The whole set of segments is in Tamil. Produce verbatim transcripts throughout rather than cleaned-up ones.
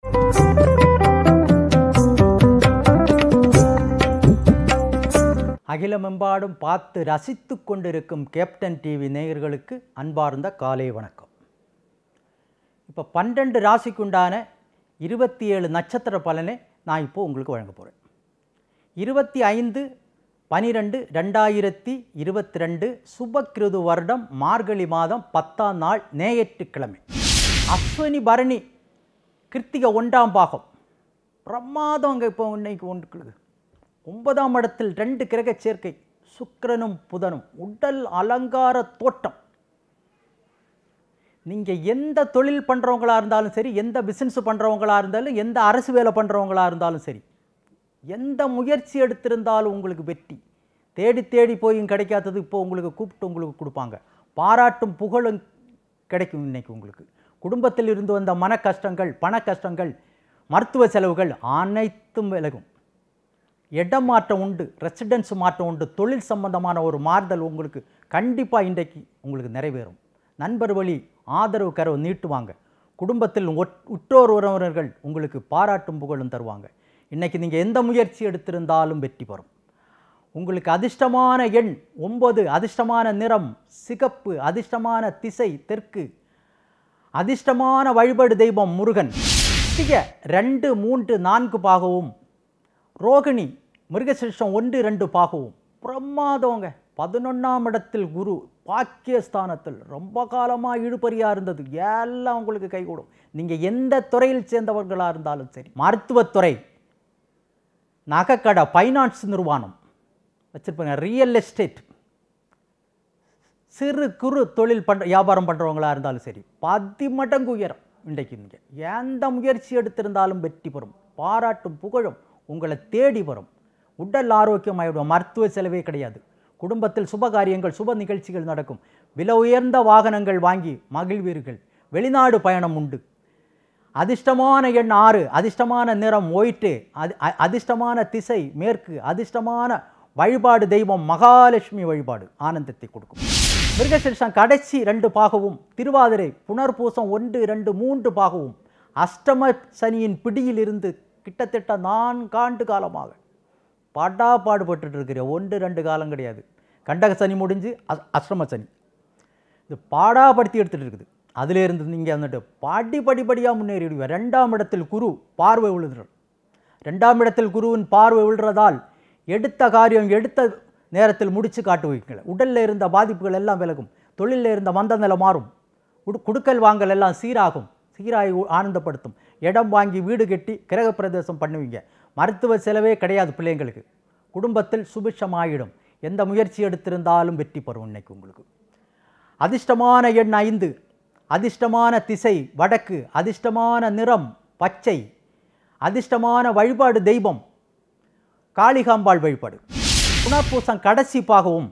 அகிலமெம்பாடும் பார்த்து ரசித்து கொண்டிருக்கும் கேப்டன் டிவி நேயர்களுக்கு அன்பார்ந்த காலை வணக்கம். இப்போ பன்னெண்டு ராசிக்குண்டான இருபத்தி ஏழு நட்சத்திர பலனை நான் இப்போது உங்களுக்கு வழங்க போகிறேன். இருபத்தி ஐந்து பனிரெண்டு ரெண்டாயிரத்தி இருபத்தி ரெண்டு சுபக்கிருது வருடம் மார்கழி மாதம் பத்தாம் நாள் ஞாயிற்றுக்கிழமை. அஸ்வினி பரணி கிருத்திகை ஒன்றாம் பாகம் பிரமாதம். அங்கே இப்போ இன்னைக்கு ஒன்று ஒன்பதாம் இடத்தில் ரெண்டு கிரக சேர்க்கை, சுக்கிரனும் புதனும், உடல் அலங்கார தோட்டம். நீங்கள் எந்த தொழில் பண்ணுறவங்களா இருந்தாலும் சரி, எந்த பிஸ்னஸ் பண்ணுறவங்களா இருந்தாலும், எந்த அரசு வேலை பண்ணுறவங்களா இருந்தாலும் சரி, எந்த முயற்சி எடுத்திருந்தாலும் உங்களுக்கு வெற்றி. தேடி தேடி போயும் கிடைக்காதது இப்போ உங்களுக்கு கூப்பிட்டு உங்களுக்கு கொடுப்பாங்க. பாராட்டும் புகழும் கிடைக்கும். இன்னைக்கு உங்களுக்கு குடும்பத்தில் இருந்து வந்த மன கஷ்டங்கள், பண கஷ்டங்கள், மருத்துவ செலவுகள் அனைத்தும் விலகும். இடம் மாற்றம் உண்டு, ரெசிடென்ஸ் மாற்றம் உண்டு, தொழில் சம்பந்தமான ஒரு மாறுதல் உங்களுக்கு கண்டிப்பாக இன்றைக்கு உங்களுக்கு நிறைவேறும். நண்பர் வழி ஆதரவு கரவு நீட்டுவாங்க. குடும்பத்தில் உற்றோர் உறவினர்கள் உங்களுக்கு பாராட்டும் புகழும் தருவாங்க. இன்றைக்கி நீங்கள் எந்த முயற்சி எடுத்திருந்தாலும் வெற்றி பெறும். உங்களுக்கு அதிர்ஷ்டமான எண் ஒன்பது, அதிர்ஷ்டமான நிறம் சிகப்பு, அதிர்ஷ்டமான திசை தெற்கு, அதிர்ஷ்டமான வழிபாடு தெய்வம் முருகன். கிருத்திகை ரெண்டு மூன்று நான்கு பாகவும், ரோகிணி மிருகசிருஷ்டம் ஒன்று ரெண்டு பாகவும் பிரமாதவங்க. பதினொன்றாம் இடத்தில் குரு பாக்கியஸ்தானத்தில் ரொம்ப காலமாக இழுபறியாக இருந்தது, எல்லாம் உங்களுக்கு கைகூடும். நீங்கள் எந்த துறையில் சேர்ந்தவர்களாக இருந்தாலும் சரி, மருத்துவத்துறை, நகைக்கடை, ஃபைனான்ஸ் நிறுவனம் வச்சுருப்பாங்க, ரியல் எஸ்டேட், சிறு குறு தொழில் பண்ணுற வியாபாரம் பண்ணுறவங்களாக இருந்தாலும் சரி, பதி மடங்கு உயரம். இன்றைக்கு நீங்கள் எந்த முயற்சி எடுத்திருந்தாலும் வெற்றி பெறும். பாராட்டும் புகழும் உங்களை தேடி வரும். உடல் ஆரோக்கியமாகிவிடும். மருத்துவ செலவே கிடையாது. குடும்பத்தில் சுப காரியங்கள், சுப நிகழ்ச்சிகள் நடக்கும். விலை உயர்ந்த வாகனங்கள் வாங்கி மகிழ்வீர்கள். வெளிநாடு பயணம் உண்டு. அதிர்ஷ்டமான எண் ஆறு, அதிர்ஷ்டமான நிறம் ஒயிட்டு, அது அதிர்ஷ்டமான திசை மேற்கு, அதிர்ஷ்டமான வழிபாடு தெய்வம் மகாலட்சுமி வழிபாடு ஆனந்தத்தை கொடுக்கும். மிருகசிருஷ்டம் கடைசி ரெண்டு பாகவும், திருவாதிரை புனர்பூசம் ஒன்று ரெண்டு மூன்று பாகவும், அஷ்டம சனியின் பிடியில் இருந்து கிட்டத்தட்ட நான்காண்டு காலமாக பாடா பாடுபட்டு இருக்கிற ஒன்று ரெண்டு காலம் கிடையாது. கண்டக சனி முடிஞ்சு அஷ்டம சனி இது பாடாப்படுத்தி எடுத்துகிட்டு இருக்குது. அதிலேருந்து நீங்கள் வந்துட்டு படி படிப்படியாக முன்னேறிடுவீங்க. ரெண்டாம் இடத்தில் குரு பார்வை விழுதுறார். ரெண்டாம் இடத்தில் குருவின் பார்வை விழுறதால் எடுத்த காரியம் எடுத்த நேரத்தில் முடித்து காட்டு வைக்கல. உடலில் இருந்த பாதிப்புகள் எல்லாம் விலகும். தொழிலில் இருந்த மந்த நிலை மாறும். குடுக்கல் வாங்கல் எல்லாம் சீராகும். சீராகி ஆனந்தப்படுத்தும். இடம் வாங்கி வீடு கட்டி கிரக பிரதேசம் பண்ணுவீங்க. மருத்துவ செலவே கிடையாது பிள்ளைங்களுக்கு. குடும்பத்தில் சுபிட்சமாயிடும். எந்த முயற்சி எடுத்திருந்தாலும் வெற்றி பெறும். இன்னைக்கு உங்களுக்கு அதிர்ஷ்டமான எண் ஐந்து, அதிர்ஷ்டமான திசை வடக்கு, அதிர்ஷ்டமான நிறம் பச்சை, அதிர்ஷ்டமான வழிபாடு தெய்வம் காளிகாம்பாள் வழிபாடு. புனர்பூசம் கடைசி பாகவும்,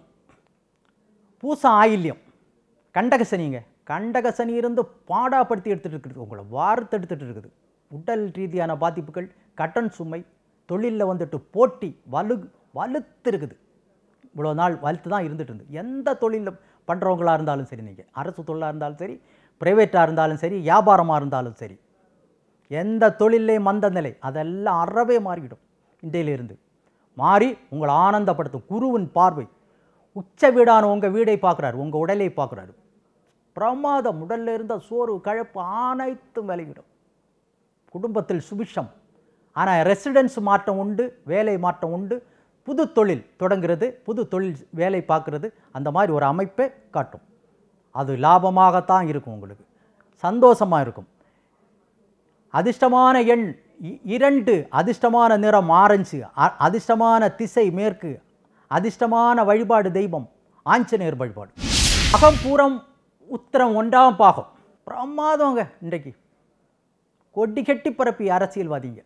பூசம் ஆயில்யம், கண்டகசனிங்க. கண்டகசனி இருந்து பாடாப்படுத்தி எடுத்துகிட்டு இருக்குது. உங்களை வார்த்து எடுத்துகிட்டு இருக்குது. உடல் ரீதியான பாதிப்புகள், கடன் சுமை, தொழிலில் வந்துட்டு போட்டி வலு வலுத்து இருக்குது. இவ்வளோ நாள் வலுத்து தான் இருந்துகிட்டு இருந்து. எந்த தொழிலில் பண்ணுறவங்களாக இருந்தாலும் சரி, நீங்கள் அரசு தொழிலாக இருந்தாலும் சரி, ப்ரைவேட்டாக இருந்தாலும் சரி, வியாபாரமாக இருந்தாலும் சரி, எந்த தொழிலே மந்த நிலை அதெல்லாம் அறவே மாறிவிடும். இன்றையிலிருந்து மாறி உங்களை ஆனந்தப்படுத்தும். குருவின் பார்வை உச்ச வீடான உங்கள் வீடை பார்க்குறாரு, உங்கள் உடலை பார்க்குறாரு. பிரமாதம். உடலில் இருந்த சோறு கழப்பு அனைத்தும் விலகிடும். குடும்பத்தில் சுபிஷம். ஆனால் ரெசிடென்ஸ் மாற்றம் உண்டு, வேலை மாற்றம் உண்டு. புது தொழில் தொடங்குறது, புது தொழில் வேலை பார்க்குறது, அந்த மாதிரி ஒரு அமைப்பை காட்டும். அது லாபமாகத்தான் இருக்கும். உங்களுக்கு சந்தோஷமாக இருக்கும். அதிர்ஷ்டமான எண் இரண்டு, அதிர்ஷ்டமான நிறம் ஆரஞ்சு, அதிர்ஷ்டமான திசை மேற்கு, அதிர்ஷ்டமான வழிபாடு தெய்வம் ஆஞ்சநேயர் வழிபாடு. அகம்பூரம் உத்திரம் ஒன்றாம் பாகம் பிரமாதங்க. இன்றைக்கு கொட்டி கட்டி பரப்பி அரசியல்வாதிங்க,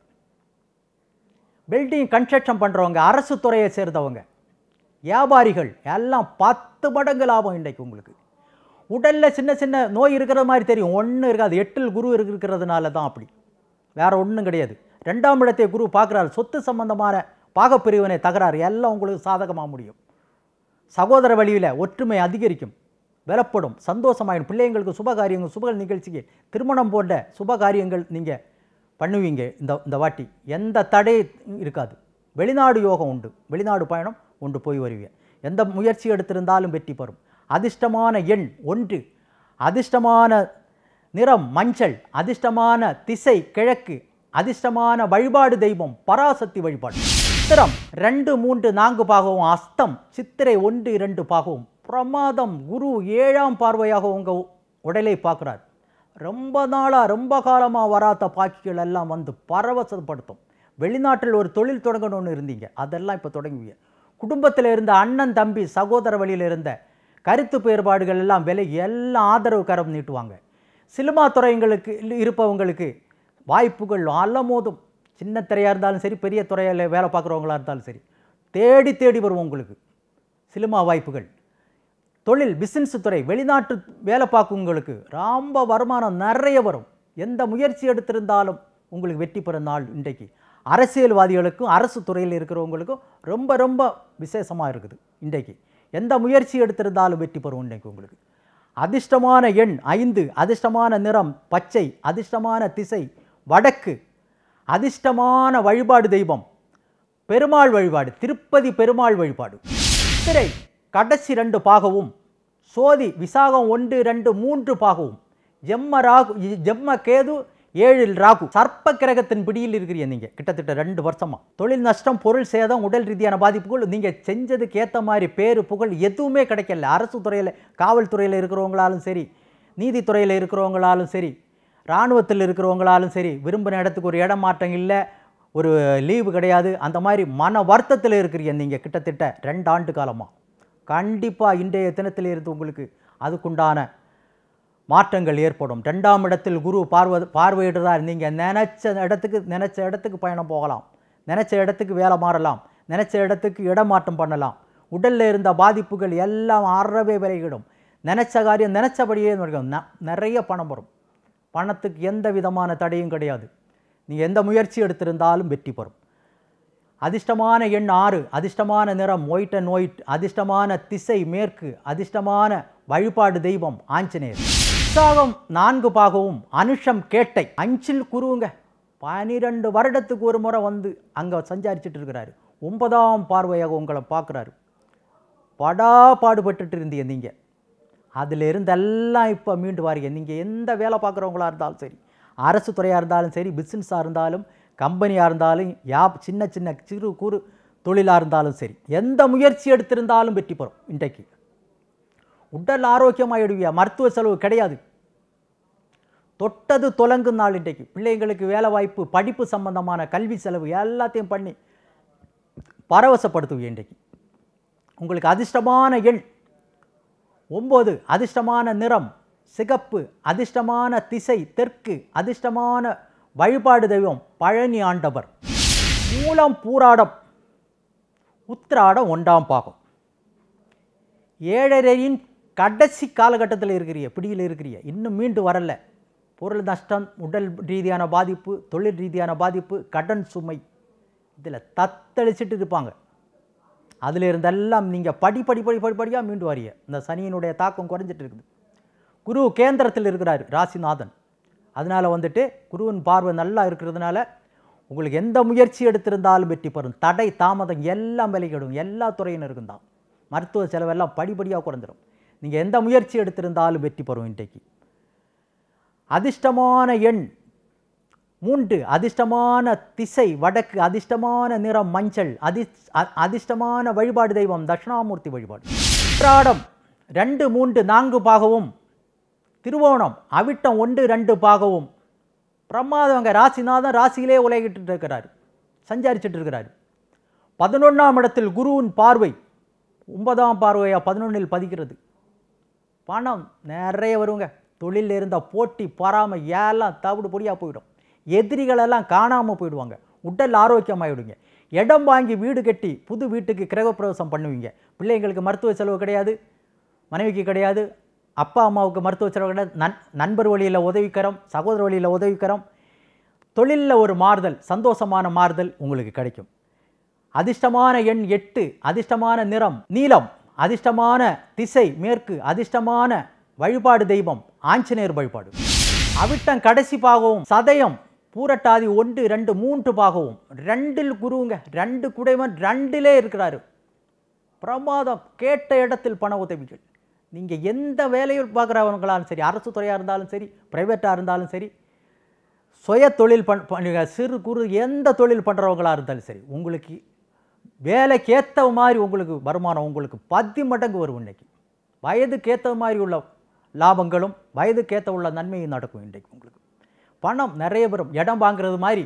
பில்டிங் கன்ஸ்ட்ரக்ஷன் பண்ணுறவங்க, அரசு துறையை சேர்ந்தவங்க, வியாபாரிகள் எல்லாம் பத்து மடங்கு லாபம் இன்றைக்கு உங்களுக்கு. உடலில் சின்ன சின்ன நோய் இருக்கிற மாதிரி தெரியும், ஒன்றும் இருக்காது. எட்டில் குரு இருக்கிறதுனால தான் அப்படி, வேறு ஒன்றும் கிடையாது. ரெண்டாம் இடத்தை குரு பார்க்குறாரு. சொத்து சம்பந்தமான பாகப்பிரிவினை தகராறு எல்லாம் உங்களுக்கு சாதகமாக முடியும். சகோதர வழியில் ஒற்றுமை அதிகரிக்கும், பலப்படும், சந்தோஷமாயிடும். பிள்ளைங்களுக்கு சுபகாரியங்கள், சுப நிகழ்ச்சிக்கு, திருமணம் போன்ற சுபகாரியங்கள் நீங்கள் பண்ணுவீங்க. இந்த இந்த வாட்டி எந்த தடை இருக்காது. வெளிநாடு யோகம் உண்டு, வெளிநாடு பயணம் உண்டு, போய் வருவீங்க. எந்த முயற்சி எடுத்திருந்தாலும் வெற்றி பெறும். அதிர்ஷ்டமான எண் ஒன்று, அதிர்ஷ்டமான நிறம் மஞ்சள், அதிர்ஷ்டமான திசை கிழக்கு, அதிர்ஷ்டமான வழிபாடு தெய்வம் பராசக்தி வழிபாடு. சித்திரம் ரெண்டு மூன்று நான்கு பாகவும், அஸ்தம் சித்திரை ஒன்று இரண்டு பாகவும், பிரமாதம் குரு ஏழாம் பார்வையாக உங்கள் உடலை பார்க்குறார். ரொம்ப நாளாக ரொம்ப காலமாக வராத பாக்கிகள் எல்லாம் வந்து பரவசப்படுத்தும். வெளிநாட்டில் ஒரு தொழில் தொடங்கணும்னு இருந்தீங்க, அதெல்லாம் இப்போ தொடங்குவீங்க. குடும்பத்தில் இருந்த அண்ணன் தம்பி சகோதர வழியில் இருந்த கருத்து வேறுபாடுகள் எல்லாம் விலகி எல்லாம் ஆதரவு கரம் நீட்டுவாங்க. சினிமா துறைங்களுக்கு இருப்பவங்களுக்கு வாய்ப்புகள் அலமோதும். சின்ன திரையாக இருந்தாலும் சரி, பெரிய துறையில் வேலை பார்க்குறவங்களா இருந்தாலும் சரி, தேடி தேடி வரும் உங்களுக்கு சினிமா வாய்ப்புகள். தொழில் பிஸ்னஸ் துறை வெளிநாட்டு வேலை பார்க்குங்களுக்கு ரொம்ப வருமானம் நிறைய வரும். எந்த முயற்சி எடுத்திருந்தாலும் உங்களுக்கு வெற்றி பெறும் நாள் இன்றைக்கு. அரசியல்வாதிகளுக்கும் அரசு துறையில் இருக்கிறவங்களுக்கும் ரொம்ப ரொம்ப விசேஷமாக இருக்குது இன்றைக்கு. எந்த முயற்சி எடுத்திருந்தாலும் வெற்றி பெறும் இன்றைக்கு உங்களுக்கு. அதிர்ஷ்டமான எண் ஐந்து, அதிர்ஷ்டமான நிறம் பச்சை, அதிர்ஷ்டமான திசை வடக்கு, அதிர்ஷ்டமான வழிபாடு தெய்வம் பெருமாள் வழிபாடு, திருப்பதி பெருமாள் வழிபாடு. திரை கடைசி ரெண்டு பாகவும், சோதி விசாகம் ஒன்று ரெண்டு மூன்று பாகவும், ஜெம்ம ராகு ஜெம்ம கேது ஏழில் ராகு. சர்ப்ப கிரகத்தின் பிடியில் இருக்கிறீங்க நீங்கள் கிட்டத்தட்ட ரெண்டு வருஷமாக. தொழில் நஷ்டம், பொருள் சேதம், உடல் ரீதியான பாதிப்புகள், நீங்கள் செஞ்சதுக்கு ஏற்ற மாதிரி பேரு புகழ் எதுவுமே கிடைக்கல. அரசு துறையில் காவல்துறையில் இருக்கிறவங்களாலும் சரி, நீதித்துறையில் இருக்கிறவங்களாலும் சரி, இராணுவத்தில் இருக்கிறவங்களாலும் சரி, விரும்பின இடத்துக்கு ஒரு இடம் மாற்றம் இல்லை, ஒரு லீவு கிடையாது. அந்த மாதிரி மன வருத்தத்தில் இருக்கிறீங்க நீங்கள் கிட்டத்தட்ட ரெண்டு ஆண்டு காலமாக. கண்டிப்பாக இன்றைய தினத்தில் இருந்து உங்களுக்கு அதுக்குண்டான மாற்றங்கள் ஏற்படும். ரெண்டாம் இடத்தில் குரு பார்வை பார்வையிடுறார். நீங்கள் நினச்ச இடத்துக்கு நினச்ச இடத்துக்கு பயணம் போகலாம், நினச்ச இடத்துக்கு வேலை மாறலாம், நினச்ச இடத்துக்கு இடமாற்றம் பண்ணலாம். உடலில் இருந்த பாதிப்புகள் எல்லாம் அறவே விலகிடும். நினச்ச காரியம் நினச்சபடியே நடக்கும். நிறைய பணம் வரும். பணத்துக்கு எந்த விதமான தடையும் கிடையாது. நீங்கள் எந்த முயற்சி எடுத்திருந்தாலும் வெற்றி பெறும். அதிர்ஷ்டமான எண் ஆறு, அதிர்ஷ்டமான நிறம் ஒயிட் அண்ட் ஒயிட், அதிர்ஷ்டமான திசை மேற்கு, அதிர்ஷ்டமான வழிபாடு தெய்வம் ஆஞ்சநேயர். உற்சாகம் நான்கு பாகவும், அனுஷம் கேட்டை அஞ்சில் குருவுங்க. பனிரெண்டு வருடத்துக்கு ஒரு முறை வந்து அங்கே சஞ்சாரிச்சுட்டு இருக்கிறாரு. ஒன்பதாம் பார்வையாக உங்களை பார்க்குறாரு. படா பாடுபட்டுட்டு இருந்தீங்க நீங்கள். அதில் இருந்தெல்லாம் இப்போ மீண்டு வாரீங்க. நீங்கள் எந்த வேலை பார்க்குறவங்களா இருந்தாலும் சரி, அரசு துறையாக இருந்தாலும் சரி, பிஸ்னஸாக இருந்தாலும், கம்பெனியாக இருந்தாலும், யா சின்ன சின்ன சிறு குறு தொழிலாக இருந்தாலும் சரி, எந்த முயற்சி எடுத்திருந்தாலும் வெற்றி பெறும். இன்றைக்கு உடல் ஆரோக்கியமாகிடுவியா, மருத்துவ செலவு கிடையாது. தொட்டது தொலங்கும் நாள் இன்றைக்கு. பிள்ளைங்களுக்கு வேலை வாய்ப்பு, படிப்பு சம்பந்தமான கல்வி செலவு எல்லாத்தையும் பண்ணி பரவசப்படுத்துவீங்க இன்றைக்கு. உங்களுக்கு அதிர்ஷ்டமான எண் ஒம்பது, அதிர்ஷ்டமான நிறம் சிகப்பு, அதிர்ஷ்டமான திசை தெற்கு, அதிர்ஷ்டமான வழிபாடு தெய்வம் பழனி ஆண்டவர். மூலம் பூராடம் உத்திராடம் ஒன்றாம் பாகம். ஏழரையின் கடைசி காலகட்டத்தில் இருக்கிறீங்க, பிடியில் இருக்கிறீங்க. இன்னும் மீண்டு வரல. பொருள் நஷ்டம், உடல் ரீதியான பாதிப்பு, தொழில் ரீதியான பாதிப்பு, கடன் சுமை, இதில் தத்தளிச்சுட்டு இருப்பாங்க. அதில் இருந்தெல்லாம் நீங்கள் படி படி படி படிப்படியாக மீண்டு வரீங்க. இந்த சனியினுடைய தாக்கம் குறைஞ்சிட்டு இருக்குது. குரு கேந்திரத்தில் இருக்கிறார், ராசிநாதன். அதனால் வந்துட்டு குருவின் பார்வை நல்லா இருக்கிறதுனால உங்களுக்கு எந்த முயற்சி எடுத்திருந்தாலும் வெற்றி பெறும். தடை தாமதம் எல்லாம் விலகிடும். எல்லா துறையினருக்கும் தான். மருத்துவ செலவெல்லாம் படிப்படியாக குறைஞ்சிடும். நீங்கள் எந்த முயற்சி எடுத்திருந்தாலும் வெற்றி பெறும் இன்றைக்கு. அதிர்ஷ்டமான எண் மூன்று, அதிர்ஷ்டமான திசை வடக்கு, அதிர்ஷ்டமான நிறம் மஞ்சள், அதி அதிர்ஷ்டமான வழிபாடு தெய்வம் தட்சிணாமூர்த்தி வழிபாடு. உத்திராடம் ரெண்டு மூன்று நான்கு பாகவும், திருவோணம் அவிட்டம் ஒன்று ரெண்டு பாகவும். பிரமாதவங்க ராசிநாதன் ராசியிலே உலகிட்டு இருக்கிறார், சஞ்சாரிச்சுட்டு இருக்கிறார். பதினொன்றாம் இடத்தில் குருவின் பார்வை ஒன்பதாம் பார்வையாக பதினொன்றில் பதிக்கிறது. பணம் நிறைய வருங்க. தொழிலில் இருந்த போட்டி பொறாமை எல்லாம் தவிடு பொடியாக போயிடும். எதிரிகளெல்லாம் காணாமல் போயிடுவாங்க. உடல் ஆரோக்கியமாகிடுங்க. இடம் வாங்கி வீடு கட்டி புது வீட்டுக்கு கிரகப்பிரவேசம் பண்ணுவீங்க. பிள்ளைங்களுக்கு மருத்துவ செலவு கிடையாது, மனைவிக்கு கிடையாது, அப்பா அம்மாவுக்கு மருத்துவ செலவு கிடையாது. நன் நண்பர் வழியில் உதவிக்கரம், சகோதர வழியில் உதவிக்கரம், தொழிலில் ஒரு மாறுதல், சந்தோஷமான மாறுதல் உங்களுக்கு கிடைக்கும். அதிர்ஷ்டமான எண் எட்டு, அதிர்ஷ்டமான நிறம் நீலம், அதிர்ஷ்டமான திசை மேற்கு, அதிர்ஷ்டமான வழிபாடு தெய்வம் ஆஞ்சநேயர் வழிபாடு. அவிட்டம் கடைசி பாகவும், சதயம் பூரட்டாதி ஒன்று ரெண்டு மூன்று பாகவும் ரெண்டில் குருங்க ரெண்டு குடைவன் ரெண்டிலே இருக்கிறாரு. பிரமாதம். கேட்ட இடத்தில் பண உதவிகள். நீங்கள் எந்த வேலையில் பார்க்குறவங்களாலும் சரி, அரசு துறையாக இருந்தாலும் சரி, ப்ரைவேட்டாக இருந்தாலும் சரி, சுய தொழில் பண் பண்ணுங்க சிறு குறு எந்த தொழில் பண்ணுறவங்களாக இருந்தாலும் சரி, உங்களுக்கு வேலைக்கேற்ற மாதிரி உங்களுக்கு வருமானம் உங்களுக்கு பத்து மடங்கு வரும். இன்றைக்கி வயதுக்கேற்ற மாதிரி உள்ள லாபங்களும் வயதுக்கேற்ற உள்ள நன்மையும் நடக்கும். இன்றைக்கு உங்களுக்கு பணம் நிறைய வரும். இடம் வாங்குறது மாதிரி,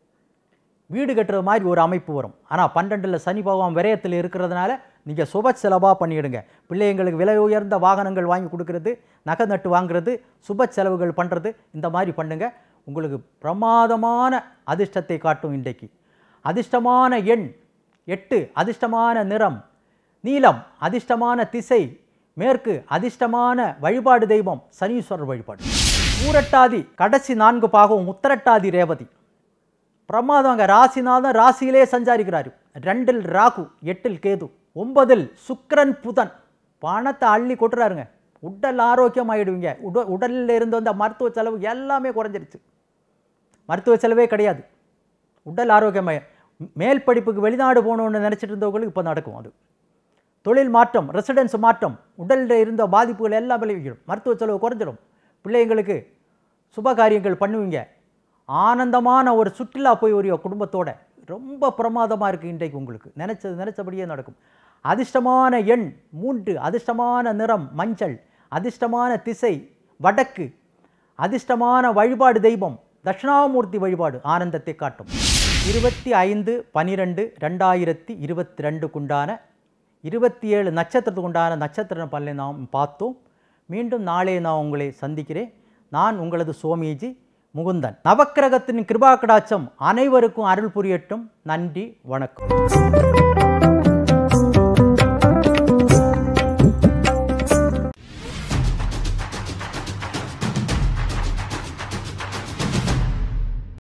வீடு கட்டுறது மாதிரி ஒரு அமைப்பு வரும். ஆனால் பன்னெண்டில் சனி பகவான் விரயத்தில் இருக்கிறதுனால நீங்கள் சுப செலவாக பண்ணிவிடுங்க. பிள்ளைங்களுக்கு விலை உயர்ந்த வாகனங்கள் வாங்கி கொடுக்கறது, நகை நட்டு வாங்குறது, சுப செலவுகள் பண்ணுறது, இந்த மாதிரி பண்ணுங்க. உங்களுக்கு பிரமாதமான அதிர்ஷ்டத்தை காட்டும். இன்றைக்கு அதிர்ஷ்டமான எண் எட்டு, அதிர்ஷ்டமான நிறம் நீலம், அதிர்ஷ்டமான திசை மேற்கு, அதிர்ஷ்டமான வழிபாடு தெய்வம் சனீஸ்வரர் வழிபாடு. பூரட்டாதி கடைசி நான்கு பாகம் உத்தரட்டாதி ரேவதி. பிரமாதங்க. ராசிநாதன் ராசியிலே சஞ்சாரிக்கிறாரு. ரெண்டில் ராகு, எட்டில் கேது, ஒன்பதில் சுக்கிரன் புதன். பணத்தை அள்ளி கொட்டுறாருங்க. உடல் ஆரோக்கியம் ஆகிடுவீங்க. உட உடலில் இருந்து வந்த மருத்துவ செலவு எல்லாமே குறைஞ்சிருச்சு. மருத்துவ செலவே கிடையாது. உடல் ஆரோக்கியமாக மேல் படிப்புக்கு வெளிநாடு போகணுன்னு நினச்சிட்டு இருந்தவங்களுக்கு இப்போ நடக்கும். அது தொழில் மாற்றம், ரெசிடென்ஸ் மாற்றம், உடலில் இருந்த பாதிப்புகள் எல்லாம் விளைவிக்கும். மருத்துவ செலவு குறைஞ்சிடும். பிள்ளைங்களுக்கு சுப காரியங்கள் பண்ணுவீங்க. ஆனந்தமான ஒரு சுற்றுலா போய் ஒரு குடும்பத்தோட ரொம்ப பிரமாதமாக இருக்குது. இன்றைக்கு உங்களுக்கு நினச்சது நினச்சபடியே நடக்கும். அதிர்ஷ்டமான எண் மூன்று, அதிர்ஷ்டமான நிறம் மஞ்சள், அதிர்ஷ்டமான திசை வடக்கு, அதிர்ஷ்டமான வழிபாடு தெய்வம் தட்சிணாமூர்த்தி வழிபாடு ஆனந்தத்தை காட்டும். இருபத்தி ஐந்து பனிரெண்டு ரெண்டாயிரத்தி இருபத்தி ரெண்டுக்குண்டான இருபத்தி ஏழு நட்சத்திரத்துக்கு உண்டான நட்சத்திர பலனை நாம் பார்த்தோம். மீண்டும் நாளே நான் உங்களை சந்திக்கிறேன். நான் உங்களது சோமிஜி முகுந்தன். நவக்கிரகத்தின் கிருபா கடாட்சம் அனைவருக்கும் அருள் புரியட்டும். நன்றி, வணக்கம்.